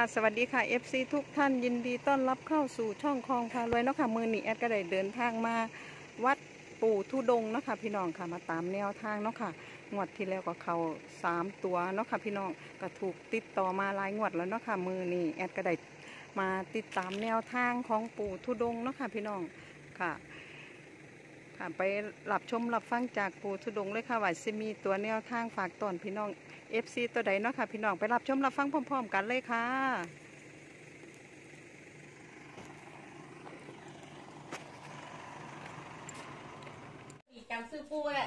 สวัสดีค่ะ FC ทุกท่านยินดีต้อนรับเข้าสู่ช่องคลองพารวยเนาะค่ะมือนี้แอดก็ได้เดินทางมาวัดปู่ทุดงค์เนาะค่ะพี่น้องค่ะมาตามแนวทางเนาะค่ะงวดที่แล้วก็เข้า3 ตัวเนาะค่ะพี่น้องก็ถูกติดต่อมาหลายงวดแล้วเนาะค่ะมือนี้แอดก็ได้มาติดตามแนวทางของปู่ทุดงค์เนาะค่ะพี่น้องค่ะไปรับชมรับฟังจากปู่ทุดงค์เลยค่ะว่าจะมีตัวแนวทางฝากตอนพี่น้องFC ตัวใดเนาะค่ะพี่น้องไปรับชมรับฟังพร้อมๆกันเลยค่ะจำซื้อปูอะไร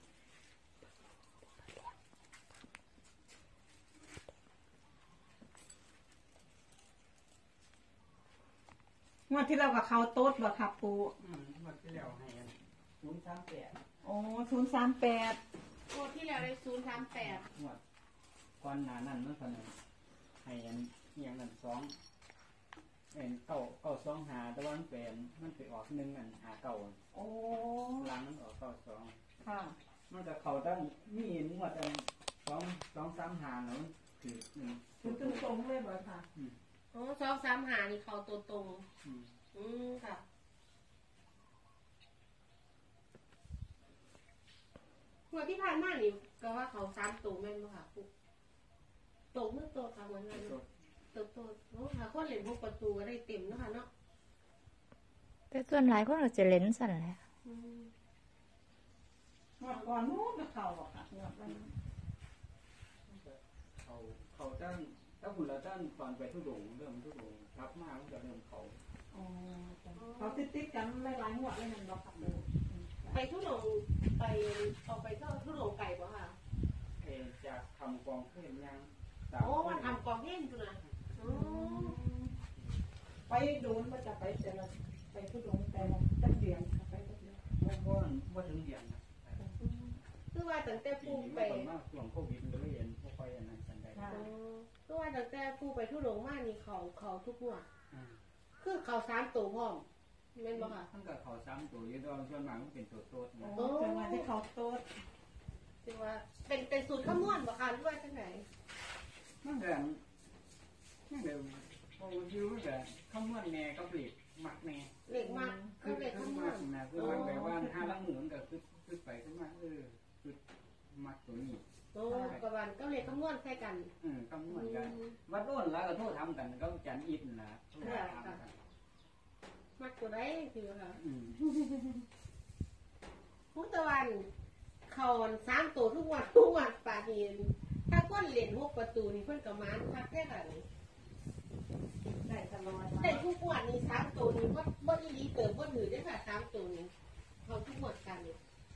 งวดที่เรากับเขาโต๊ดบ่ค่ะปูงวดที่แล้วให้038 โอ้038 งวดที่แล้วได้038 งวดก่อนหน้านั้นมันคนนึงให้อันอย่างนั้น925แต่ว่ามันเป็นมันไปออก1อัน59 โอ้หลังมันออก92 ค่ะมันก็เขาตั้งมีงวดอัน235แล้วคือคือตรงเลยบ่ค่ะอ๋อ235นี่เขาตัวตรงค่ะงวดที่ผ่านมานี่ก็ว่าเขา3ตัวแม่นบ่ค่ะปุ๊ตรงมือตัวค่ะเหมือนกันตัวโอ้ค่ะคนเล่นพวกประตูก็ได้เต็มเนาะค่ะเนาะแต่ส่วนหลายคนก็จะเล่นสั่นแหละงวดก่อนนู้นเขาบ่ค่ะงวดนั้นเขาตั้งถ้าคุณเราตั้งตอนไปทุดงเริ่มทุดงรับมาก็จะเริ่มเขาเขาติดกันหลายงวดเลยนั่นบ่ค่ะไปทุดงไปเอาไปก็ทุดงไก่บ่ค่ะจากทำกองเพื่อนยังโอ้มันทำกองเล่นจุนะไปดูนว่าจะไปแต่ละไปทุดงแต่ละจักเดือนค่ะไปจักเดือนว่าถึงเดือนนะคือว่าตั้งแต่ปูไปช่วงโควิดเลยเห็นพวกคอยอันนั้นสันได้คือว่าตั้งแต่ปูไปทุดงมานี่เขาทุกงวดคือเขา3ตัวพร้อมแม่นบ่ค่ะทั้งกับเขา3ตัวเยอะส่วนมากมันเป็นตัวโตดนะจังหวะที่เขาโตดคือว่าเป็นสูตรคำนวณบ่ค่ะหรือว่าจังได๋มันเดี๋ยวพออยู่ก็คำนวณแน่ก็เปรียบมักแน่เลขมักคือเลขคำนวณนะคือมันแบบว่า5 ลังหมุนก็คือไปขึ้นมาคือมักตัวนี้โอ้กะวันก็เลขคำนวณใส่กันคำนวณกันวัดโน่นแล้วก็โทษทำกันก็จันอินนะมักตัวใดคือค่ะพุทธวันเขา3ตัวทุกวันปาดีนถ้าคนเล่น6ประตูนี่เพิ่นก็มานคักแท้ค่ะได้ตลอดได้ทุกวันนี่3ตัวนี่บ่อีหลีเติมบ่ถือเด้อค่ะ3ตัวนี่เขาทุกหมดกันนี่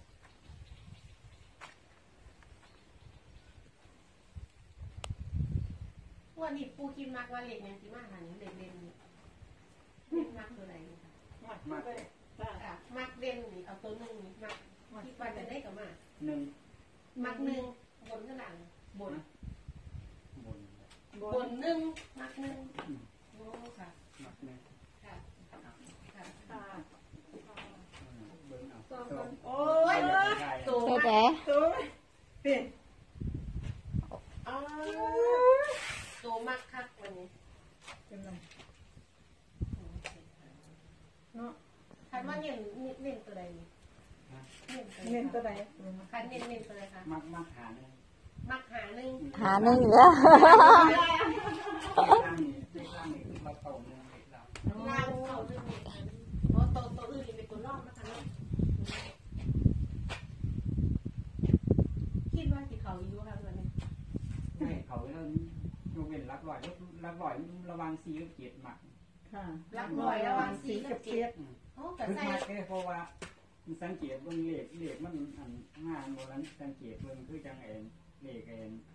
วันนี้ปูคิดมักว่าเล่นยังสิมาหานี่เล่นนี่มักตัวใดนี่ค่ะมักมักเด่นนี่เอาตัวนึงนี่มักคิดว่าจะได้ก็มา 1 มัก1บนข้างหลังบน1มัก1โอ้ค่ะมัก1 ค่ะโอ้ยตัวแดตัวเป็นตัวมักคักวันนี้เป็นไงเนาะคันว่าเน้นตัวใดนี่เน้นตัวใดคันเน้นตัวใดคะมักหา1 เหรอเลขล่างนี่เราเป่า1เลขล่างล่างเขา1นี่เพราะตัวอื่นนี่เป็นตัวรองนะคะเนาะคิดว่าสิเขาอยู่ค่ะวันนี้ไม่เขาเรื่องยกเว้นรักลอยระวัง4กับ7มักค่ะรักลอยระวัง4กับ7 โอ้ก็ใส่เพราะว่ามันสังเกตเบิ่งเลขมันงานโบราณสังเกตเบิ่งคือจังเลข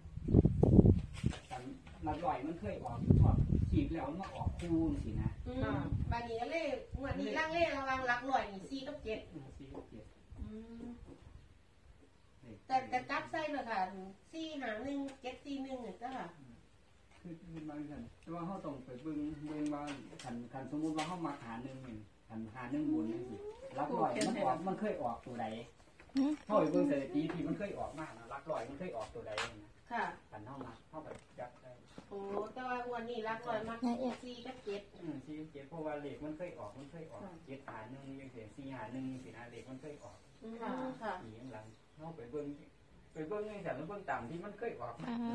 กันรักลอยมันเคยออกขีดแล้วมาออกคู่สินะบาดนี้เลขงวดนี้ล่างเลขระวังรักลอยนี่4กับ7แต่จับใส่เลยค่ะ451 741นี่จ้ะค่ะคือบางท่านแต่ว่าเขาต้องไปเบิ่งว่าคันสมมุติว่าเขามาหา1นี่คันหา1บนจังซี่รักลอยมันเคยออกตัวใดเฮาไปเบิ่งสถิติที่มันเคยออกมานะรักลอยมันเคยออกตัวใดนะค่ะคันเฮาไปจับได้โอ้แต่ว่าวันนี้รักลอยมาก4กับ7 4 7เพราะว่าเลขมันเคยออก7 หา 1ยังเสีย4 หา 1สินะเลขมันเคยออกค่ะอีหลังเฮาไปเบิ่งจังซั่นแล้วเบิ่งตามที่มันเคยออก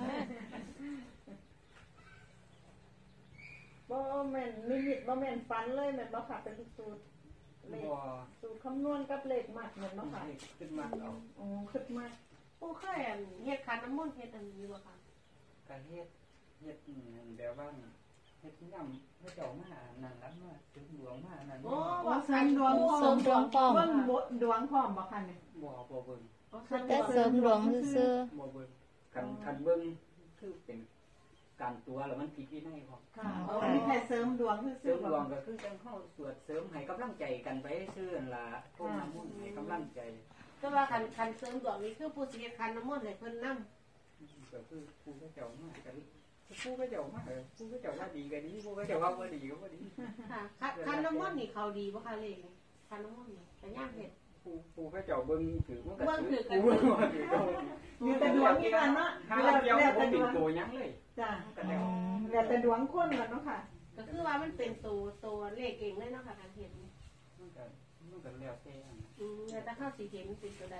บ่แม่นลิมิตบ่แม่นฟันเลยแม่นบ่ค่ะเป็นสูตรเลขบ่สูตรคำนวณกับเลขมัดแม่นบ่ค่ะขึ้นมาเอาอ๋อคิดมากปูเคยเฮ็ดขันน้ำมนต์เฮ็ดอันนี้บ่คะก็เฮ็ดแบบว่าเฮ็ดนำพระเจ้ามานั่นล่ะมาถึงหลวงมานั่นโอ้ว่าเสริมดวงพร้อมเสริมดวงพร้อมเบิ่งดวงพร้อมบ่ค่ะเนี่ยบ่เบิ่งแต่เสริมดวงซื่อบ่เบิ่งคันเบิ่งคือเป็นการตัวแล้วมันผิดวินัยพอค่ะเอาอันนี้แค่เสริมดวงเสริซื่อมๆดบ่วงก็คือจังเข้าสวดเสริมให้กำลังใจกันไปซื่อนั่นล่ะพวกน้ำมนต์ให้กำลังใจแต่ว่าคันเสริมดวงนี้คือปูสิเฮ็ดขันน้ำมนต์ให้เพิ่นนำก็คือผู้พระเจ้ามากันผู้พระเจ้ามาผู้พระเจ้าว่าดีก็ดีผู้พระเจ้าว่าบ่ดีก็บ่ดีค่ะขันน้ำมนต์นี่เขาดีบ่คะเลขนี่ขันน้ำมนต์นี่แต่ย่างเฮ็ดผู้พระเจ้าเบิ่งถือมันก็เบิ่งถือกันผู้ว่าถือก็อยู่แต่ดวงนี่กันเนาะหาเดียวบ่เป็นตัวหยังเลยจ้ะก็แล้วแล้วแต่ดวงคนกันเนาะค่ะก็คือว่ามันเป็นตัวเลขเองเลยเนาะค่ะการเห็นมันก็แล้วแต่อันนั้นแล้วถ้าเข้าสีเห็นเป็นตัวใด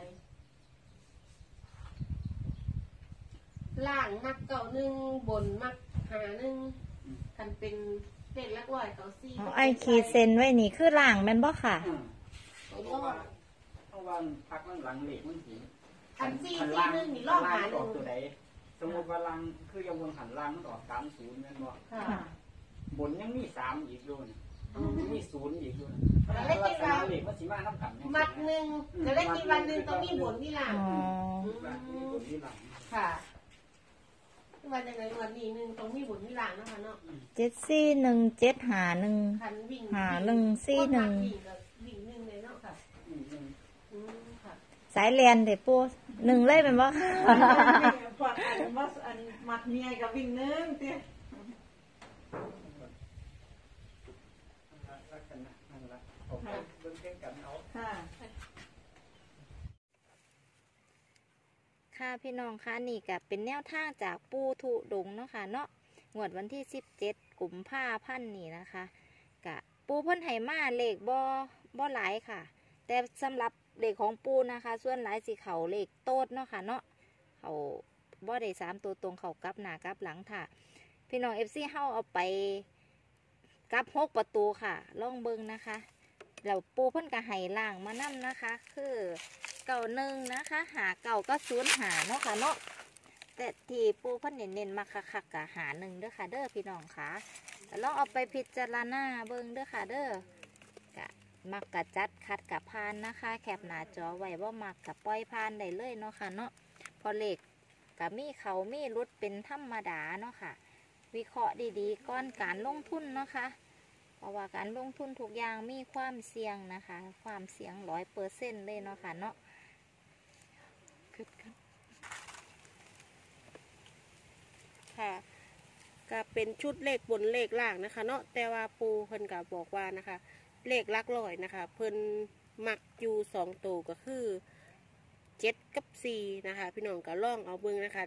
ล่างมักเก่าหนึ่งบนมักหาหนึ่งคันเป็นเลขลักร้อยเก่าซี่ๆเอาไอ้ขีดเส้นไว้นี่คือล่างแม่นบ่ค่ะเพราะว่าพักมันหลังเหล็กมันสิคันซี่ซี่หนึ่งนี่ล่องหาหอนึ่อกงตัวใดสมมุติว่าลังคือยังบนหันลังมันออก30แม่นบ่ค่ะบนยังมี3อีกอยู่นี่มี0อีกอยู่แล้วได้คิดว่าเหล็กมันสิมานํกันมัดหนึ่งจะได้คิดวันหนึ่งต้องมีบนมีหลังอ๋อมีบนมีหลังค่ะวันยังไงวันนี้หนึ่งต้องมีบนมีหลังนะคะเนาะ 741 คันวิ่ง 741 วิ่งหนึ่งเลยเนาะค่ะค่ะสายเรียนเด้ปู1เลยแม่นบ่ค่ะพวกอันว่าอันมักเมียกับวิ่งนึงติลักษณะนั่นล่ะเอาไปเบิ่งแข่งกันเอาค่ะค่ะพี่น้องคะนี่ก็เป็นแนวทางจากปูทุดงค์เนาะค่ะเนาะงวดวันที่17กุมภาพันธ์นี่นะคะกะปูเพิ่นให้มาเลขบ่หลายค่ะ แต่สำหรับเลขของปูนะคะ ส่วนหลายสิเขาเลขโต๊ดเนาะค่ะเนาะเขาบ่ได้3ตัวตรงเขากลับหน้ากลับหลังค่ะ พี่น้อง FC เฮาเอาไปกลับ6ประตูค่ะลองเบิ่งนะคะแล้วปูเพิ่นก็ให้ล่างมานํนะคะ คือ91นะคะหาเก่าก็0หาเนาะค่ะเนาะแต่ที่ปูเพิ่นเน้นๆมาคักๆกะหา1เด้อค่ะเด้อพี่น้องค่ะลองเอาไปพิจารณาเบิ่งเด้อค่ะเด้อกะมักกะจัดคัดกะพานนะคะแคปหน้าจอไว้ว่ามักกะปล่อยพานได้เลยเนาะค่ะเนาะพอเลขกะมีเขามีรุดเป็นธรรมดาเนาะค่ะวิเคราะห์ดีๆก่อนการลงทุนเนาะค่ะเพราะว่าการลงทุนทุกอย่างมีความเสี่ยงนะคะ ความเสี่ยง100%เลยเนาะค่ะเนาะค่ะก็เป็นชุดเลขบนเลขล่างนะคะ เนาะแต่ว่าปูเพิ่นก็บอกว่านะคะ เลขลักร้อยนะคะ เพิ่นมักอยู่2ตัวก็คือ7กับ4นะคะ พี่น้องก็ลองเอาเบิ่งนะคะ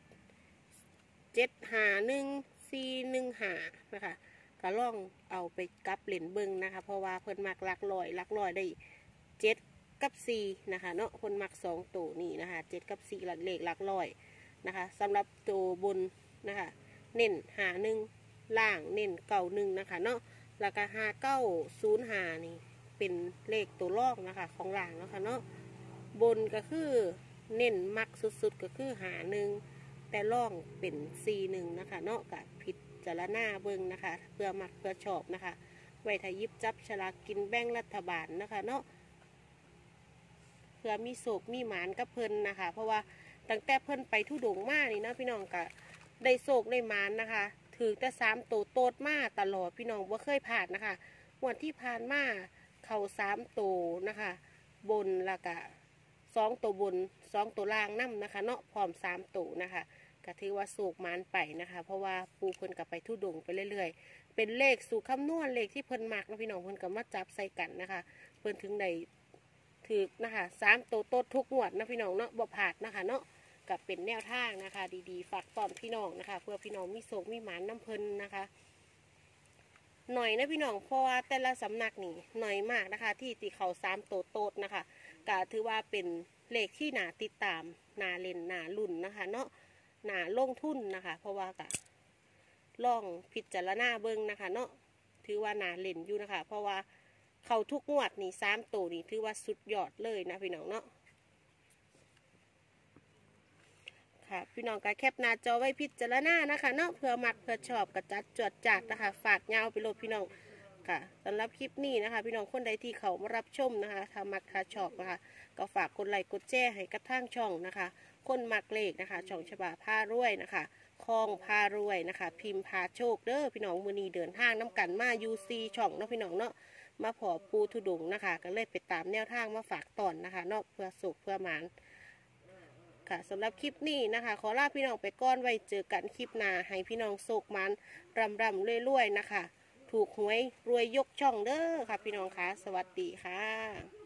7 หา1 4 1หานะคะก็ลองเอาไปกลับเหรียญเบิ่งนะคะ เพราะว่าเพิ่นมักลักร้อยได้7กับ4นะคะเนาะเพิ่นมัก2ตัวนี้นะคะ7กับ4หลักเลขลักร้อยนะคะสำหรับตัวบนนะคะเน้นหา1ล่างเน้น91นะคะเนาะแล้วก็5905นี่เป็นเลขตัวรองนะคะของล่างเนาะค่ะเนาะบนก็คือเน้นมักสุดๆก็คือหา1แต่ร่องเป็น41นะคะเนาะกับพิจารณาเบิ่งนะคะเพื่อมักเพื่อชอบนะคะไว้ถ้ายิบจับฉลากกินแบ่งรัฐบาลนะคะเนาะเพื่อมีโศกมีหมานกับเพิ่นนะคะเพราะว่าตั้งแต่เพิ่นไปทุดงมานี่นะพี่น้องก็ได้โศกได้หมานนะคะถือแต่3ตัวโตดมาตลอดพี่น้องว่าเคยผ่านนะคะวันที่ผ่านมาเข่า3ตัวนะคะบนแล้วก็2ตัวบน2ตัวล่างนํนะคะเนาะพร้อม3ตัวนะคะก็ถือว่าโศกหมานไปนะคะเพราะว่าปูเพิ่นกับไปทุดงไปเรื่อยๆเป็นเลขสู่คำนวณเลขที่เพิ่นมักนะพี่น้องเพิ่นก็มาจับใส่กันนะคะเพิ่นถึงได้ถือนะคะ3ตัวโตดทุกงวดนะพี่น้องเนาะบ่ผาดนะคะเนาะกับเป็นแนวทางนะคะดีๆฝากตอนพี่น้องนะคะเพื่อพี่น้องมีโศกมีหมานน้ำเพลินนะคะหน่อยนะพี่น้องเพราะว่าแต่ละสำนักนี่หน่อยมากนะคะที่ตีเขา3 โตดนะคะก็ถือว่าเป็นเลขที่หนาติดตามหนาเล่นหนาลุ่นนะคะเนาะหนาลงทุนนะคะเพราะว่ากะลองพิจารณาเบิ้งนะคะเนาะถือว่าหนาเล่นอยู่นะคะเพราะว่าเขาทุกงวดนี่3 ตัวนี่ถือว่าสุดยอดเลยนะพี่น้องเนาะค่ะพี่น้องก็แคปหน้าจอไว้พิจารณานะคะเนาะเพื่อมักเพื่อชอบกระจัดจวดจัดนะคะฝากยาวไปโลดพี่น้องค่ะสำหรับคลิปนี้นะคะพี่น้องคนใดที่เขามารับชมนะคะถ้ามักถ้าชอบนะคะก็ฝากกดไลค์กดแชร์ให้กระทั่งช่องนะคะคนมักเลขนะคะช่องฉบับผ้ารวยนะคะคลองพารวยนะคะพิมพ์พาโชคเด้อพี่น้องมือนีเดินทางน้ำกันมาUCช่องเนาะพี่น้องเนาะมาพอปูทุดงนะคะก็เลยไปตามแนวทางมาฝากตอนนะคะเนาะเพื่อสุขเพื่อหมานค่ะสำหรับคลิปนี้นะคะขอลาพี่น้องไปก่อนไว้เจอกันคลิปหน้าให้พี่น้องโศกมันรำรวยๆนะคะถูกหวยรวยยกช่องเด้อค่ะพี่น้องคะสวัสดีค่ะ